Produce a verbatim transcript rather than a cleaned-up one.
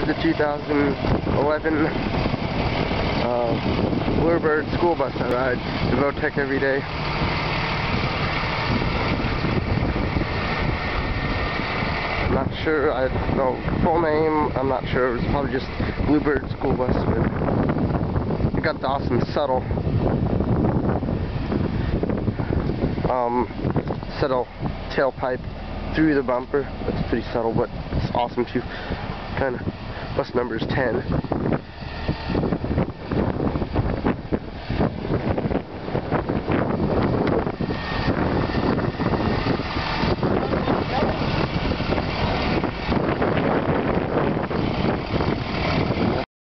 is the two thousand eleven uh, Bluebird school bus I ride to Votech every day. I'm not sure, I don't know full name, I'm not sure, it was probably just Bluebird school bus, but it got the awesome subtle um, subtle tailpipe through the bumper. That's pretty subtle, but it's awesome too. Kind of, bus number is ten.